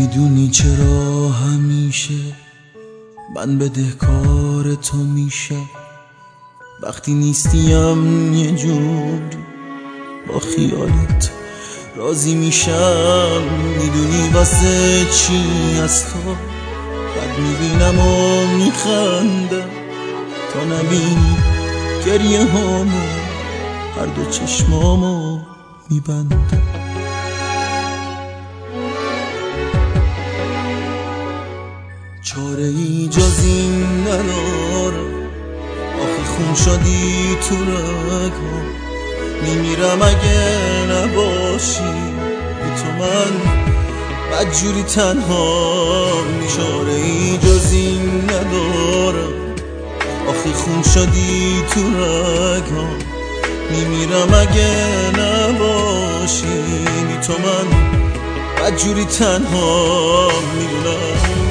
میدونی چرا همیشه من بدهکار تو میشم، وقتی نیستیم یه جوری با خیالت راضی میشم. میدونی واسه چی از تو بد میبینم و میخندم، تا نبینی گریه هامو هر دو چشمامو میبندم. چاره ای جز این ندارم، آخه خون شدی تو رگام. میمیرم اگه نباشی بی تو من بدجوری تنها. چاره ای جز این ندارم، آخه خون شدی تو رگام. میمیرم اگه نباشی بی تو من بدجوری تنها. میدونم